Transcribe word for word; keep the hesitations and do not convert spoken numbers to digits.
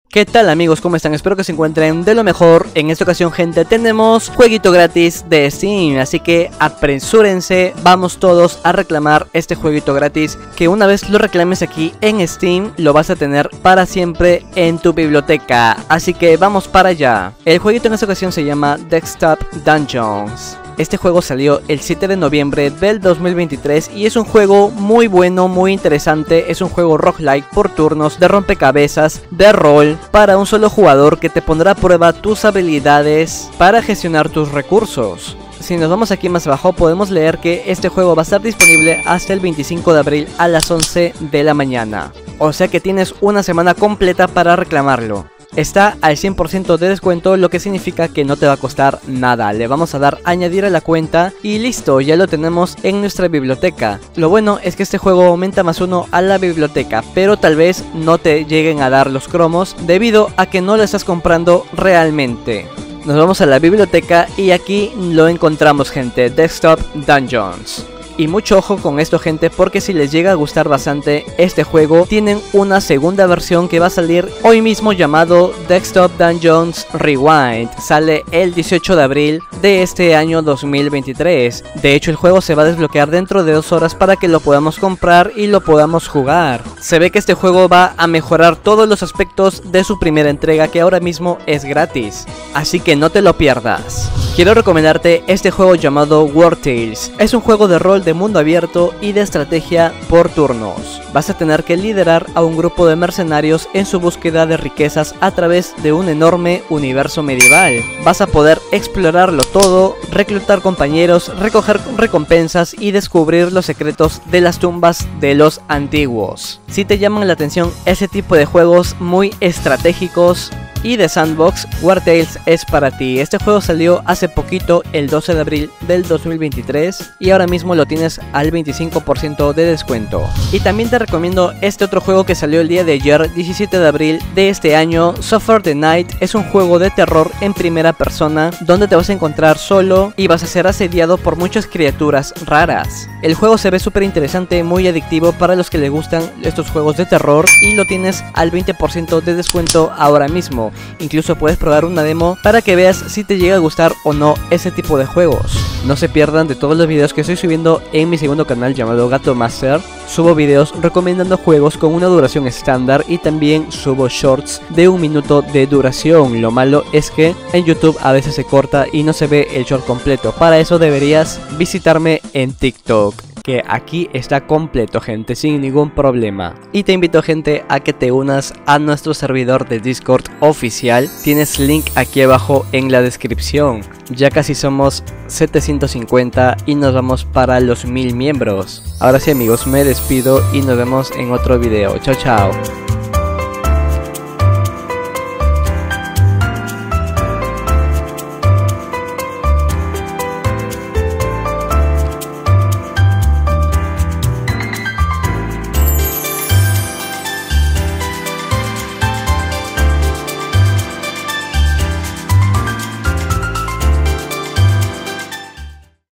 ¿Qué tal amigos? ¿Cómo están? Espero que se encuentren de lo mejor. En esta ocasión, gente, tenemos jueguito gratis de Steam, así que apresúrense, vamos todos a reclamar este jueguito gratis, que una vez lo reclames aquí en Steam, lo vas a tener para siempre en tu biblioteca, así que vamos para allá. El jueguito en esta ocasión se llama Desktop Dungeons. Este juego salió el siete de noviembre del dos mil veintitrés y es un juego muy bueno, muy interesante. Es un juego roguelike por turnos, de rompecabezas, de rol, para un solo jugador, que te pondrá a prueba tus habilidades para gestionar tus recursos. Si nos vamos aquí más abajo, podemos leer que este juego va a estar disponible hasta el veinticinco de abril a las once de la mañana. O sea que tienes una semana completa para reclamarlo. Está al cien por ciento de descuento, lo que significa que no te va a costar nada. Le vamos a dar añadir a la cuenta y listo, ya lo tenemos en nuestra biblioteca. Lo bueno es que este juego aumenta más uno a la biblioteca, pero tal vez no te lleguen a dar los cromos debido a que no lo estás comprando realmente. Nos vamos a la biblioteca y aquí lo encontramos, gente, Desktop Dungeons. Y mucho ojo con esto, gente, porque si les llega a gustar bastante este juego, tienen una segunda versión que va a salir hoy mismo llamado Desktop Dungeons Rewind. Sale el dieciocho de abril de este año dos mil veintitrés. De hecho, el juego se va a desbloquear dentro de dos horas para que lo podamos comprar y lo podamos jugar. Se ve que este juego va a mejorar todos los aspectos de su primera entrega, que ahora mismo es gratis, así que no te lo pierdas. Quiero recomendarte este juego llamado War Tales. Es un juego de rol de mundo abierto y de estrategia por turnos. Vas a tener que liderar a un grupo de mercenarios en su búsqueda de riquezas a través de un enorme universo medieval. Vas a poder explorarlo todo, reclutar compañeros, recoger recompensas y descubrir los secretos de las tumbas de los antiguos. Si te llaman la atención ese tipo de juegos muy estratégicos y de sandbox, War Tales es para ti. Este juego salió hace poquito, el doce de abril del dos mil veintitrés, y ahora mismo lo tienes al veinticinco por ciento de descuento. Y también te recomiendo este otro juego que salió el día de ayer, diecisiete de abril de este año, Suffer the Night. Es un juego de terror en primera persona, donde te vas a encontrar solo y vas a ser asediado por muchas criaturas raras. El juego se ve súper interesante, muy adictivo para los que les gustan estos juegos de terror, y lo tienes al veinte por ciento de descuento ahora mismo. Incluso puedes probar una demo para que veas si te llega a gustar o no ese tipo de juegos. No se pierdan de todos los videos que estoy subiendo en mi segundo canal llamado Gato Master. Subo videos recomendando juegos con una duración estándar y también subo shorts de un minuto de duración. Lo malo es que en YouTube a veces se corta y no se ve el short completo. Para eso deberías visitarme en TikTok, que aquí está completo, gente, sin ningún problema. Y te invito, gente, a que te unas a nuestro servidor de Discord oficial. Tienes link aquí abajo en la descripción. Ya casi somos setecientos cincuenta y nos vamos para los mil miembros. Ahora sí, amigos, me despido y nos vemos en otro video. Chao, chao.